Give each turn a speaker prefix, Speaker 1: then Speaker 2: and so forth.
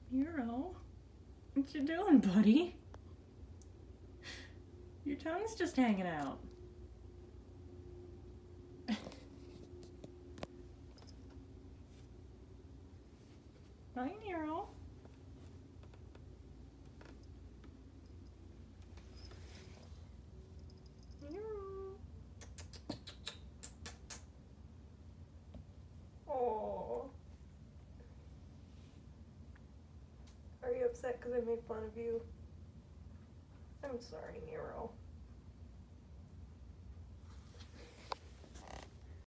Speaker 1: Nero, what you doing, buddy? Your tongue's just hanging out. Hi, Nero. Nero.
Speaker 2: Oh. Are you upset because I made fun of you? I'm sorry, Nero.